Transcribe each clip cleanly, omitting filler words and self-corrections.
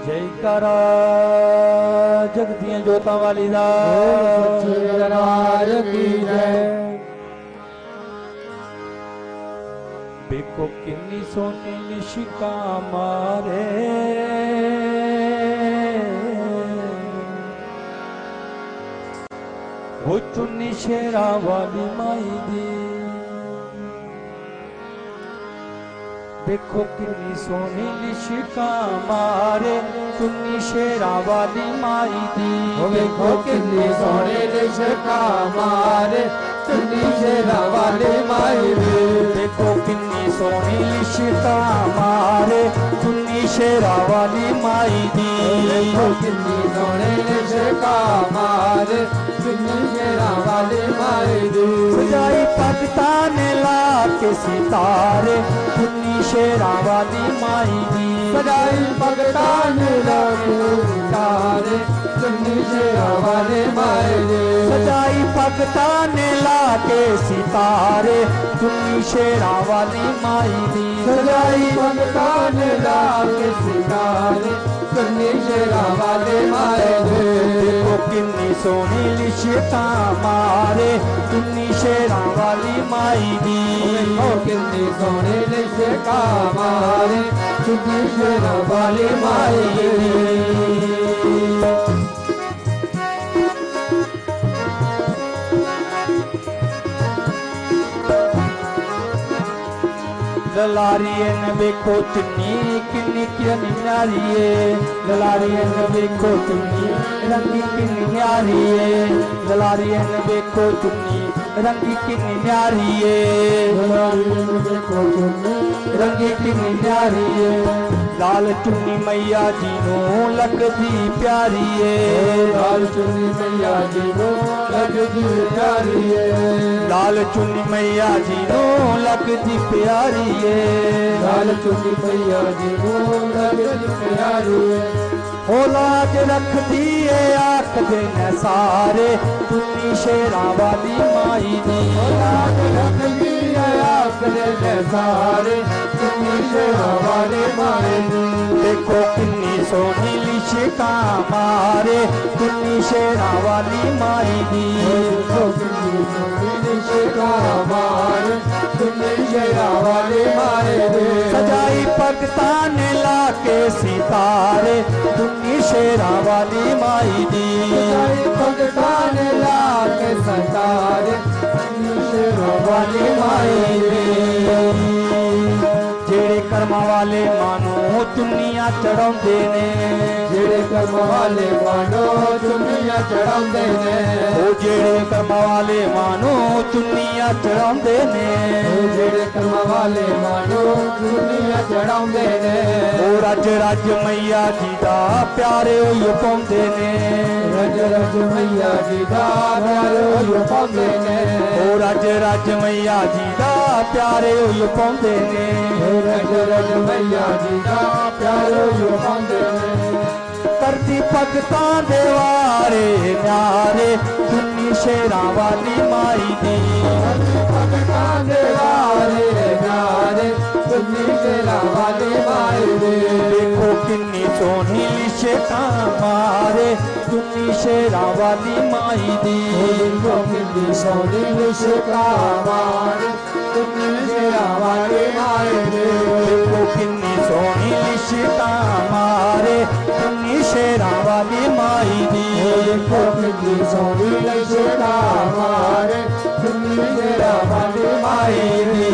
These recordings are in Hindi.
जयकारा जगदियां जोतां वाली दा सच्चे दरबार की जय। देखो किन्नी सोनी निशिका मारे वो चुन्नी शेरा वाली माई दी। देखो किन्नी सोनी निशिका मारे चुन्नी शेरा वाली माई दी। देखो किन्नी सोनी निशिका मारे चुन्नी शेरा वाली माई दी। देखो किन्नी सोनी निशिका मारे चुन्नी शेरा वाली माई दी। देखो किन्नी सोनी निशिका मारे चुन्नी शेरा वाली माई दी। सजाई भगता ने ला के सितारे चुन्नी शेरा वाली माई दी। सजाई भगता ने ला के सितारे चुन्नी शेरा वाली माई दी। सजाई भगता ने ला के सितारे चुन्नी शेरा वाली माई दी। सजाई भगता ने ला के सितारे चुन्नी शेरा वाली माई दी। देखो किन्नी सोनी लिशिका मारे चुन्नी शेरा वाली माई दी। देखो किन्नी सोनी लिशिका मारे चुन्नी शेरा वाली माई दी। ललारिए न देखो चुन्नी किन्नी किन्नी न्यारी है। ललारिए न देखो चुन्नी रंगी किन्नी न्यारी है। ललारिए न देखो चुन्नी रंगी किन्नी न्यारी है। ललारिए न देखो चुन्नी रंगी किन्नी न्यारी है। लाल चुन्नी मैया जी नो लगदी प्यारी है। लाल चुन्नी मैया जी नो लगदी प्यारी है। लाल चुन्नी मैया जी नो लगदी प्यारी है। लाल चुन्नी मैया जी नो लगदी प्यारी है। हो लाज रख दिए आख दे न सारे चुन्नी शेरा वाली माई दी। हो लाज रख दिए आख दे न सारे चुन्नी शेरा वाली माई दी। देखो किन्नी सोनी लिशिका मारे चुन्नी शेरा वाली माई दी। देखो किन्नी सोनी लिशिका मारे चुन्नी शेरा वाली माई दी। सजाई भगता ने ला के सितारे चुन्नी शेरा वाली माई दी। सजाई भगता ने ला के सितारे चुन्नी शेरा वाली माई दी। जेड़े कर्म वाले मानो चुन्नियां चढ़ाउंदे ने। जेड़े कर्म वाले मानो चुन्नियां चढ़ाउंदे ने। ओ जेड़े कर्म वाले मानो चुन्नियां चढ़ाउंदे ने। जेड़े कर्म वाले मानो चुन्नियां चढ़ाउंदे ने। ओ रज रज मैया जी दा प्यारे होई पाउंदे ने। रज रज मैया जी दा प्यारे होई पाउंदे ने। ओ रज रज मैया जी दा प्यारे होई पाउंदे ने। रज रज मैया जी दा प्यारे होई पाउंदे ने। करती भगतां दे वारे न्यारे चुन्नी शेरा वाली माई दी। भगतां दे वारे न्यारे चुन्नी शेरा वाली माई दी। देखो किन्नी सोनी लिशिका मारे चुन्नी शेरा वाली माई दी। देखो किन्नी सोनी लिशिका मारे चुन्नी शेरा वाली माई दी। देखो किन्नी सोनी लिशिका मारे चुन्नी शेरा वाली माई दी। देखो किन्नी सोनी लिशिका मारे चुन्नी शेरा वाली माई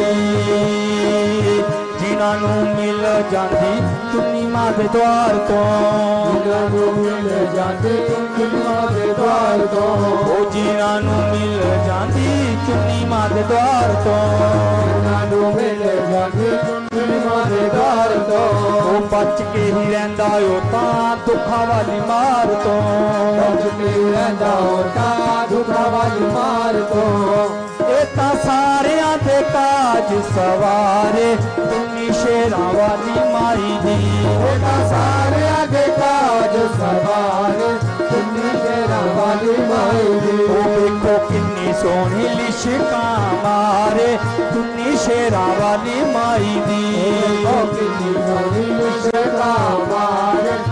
दी। जिन्हां नूं मिल जांदी चुन्नी मां दे द्वार तो। जिन्हां नूं मिल जांदी चुन्नी मां दे द्वार तो। ओ जिन्हां नूं मिल जांदी चुन्नी मां दे द्वार तो। जिन्हां नूं मिल जांदी चुन्नी मां दे द्वार तो। ओ बच के ही रहिंदा ओ तां दुखां वाली मार तो। बच के रहिंदा ओ तां दुखां वाली मार तो। ए तां सारियां दे काज सवारे चुन्नी शेरा वाली माई दी। ए तां सारियां दे काज सवारे चुन्नी शेरा वाली माई दी। ओ देखो किन्नी सोनी लिशिका मारे चुन्नी शेरा वाली माई दी। ओ किन्नी सोनी लिशिका मारे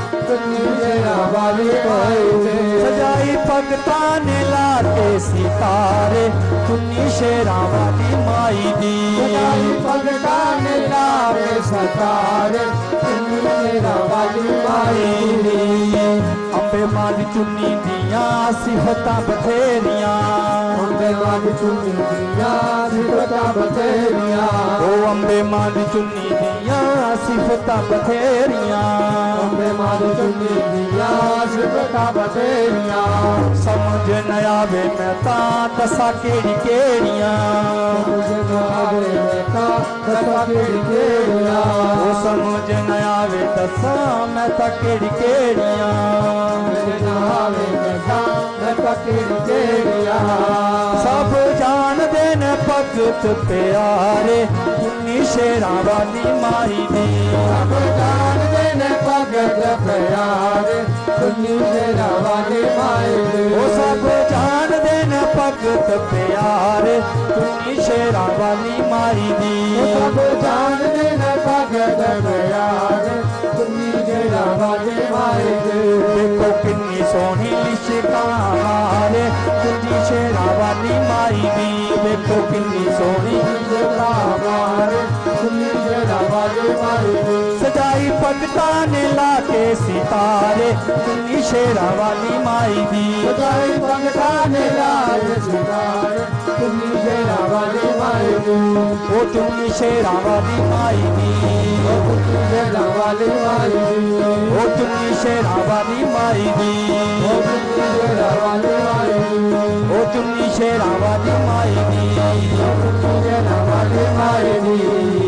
शेरा वाली माई दे सजाई भगता ने लाके सितारे चुन्नी शेरा वाली माई दी सजाई भगता ने लाके सितारे चुन्नी शेरा वाली माई दी अंबे मां दी चुन्नी दियां सिफतां बथेरियां अंबे मां दी चुन्नी दियां सिफतां बथेरियां ओ अंबे मां दी चुन्नी दियां सिफतां बथेरियां अंबे मां दी चुन्नी दियां सिफतां बथेरियां समझ न आवे मैं तां दसा केड़ी केड़ियां समझ न आवे मैं तां दसा केड़ी केड़ियां ओ समझ न आवे दसा मैं तां केड़ी केड़ियां समझ न आवे मैं तां दसा केड़ी केड़ियां सब जानदे न भगत प्यारे चुन्नी शेरा वाली माई दी सब जानदे न भगत प्यारे चुन्नी शेरा वाली माई दी ओ सब जानदे न भगत प्यारे चुन्नी शेरा वाली माई दी सब जानदे न भगत प्यारे चुन्नी शेरा वाली माई दी देखो कितनी सोहनी लिशकां मारे चुन्नी शेरा वाली माई दी देखो कितनी सोहनी लिशकां मारे चुन्नी शेरा वाली माई दी सजाई भगता ने लाके सितारे चुन्नी शेरा वाली माई दी सजाई भगता ने लाके सितारे चुन्नी शेरा वाली माई दी ओ चुन्नी शेरा वाली माई दी ओ चुन्नी शेरा वाली माई दी ओ चुन्नी शेरा वाली माई दी ओ चुन्नी शेरा वाली माई दी ओ चुन्नी शेरा वाली माई दी ओ चुन्नी शेरा वाली माई दी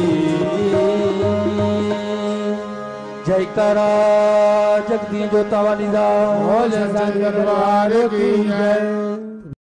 जयकारा जगदी जोता वाली दा बोल संग दरबार की जय।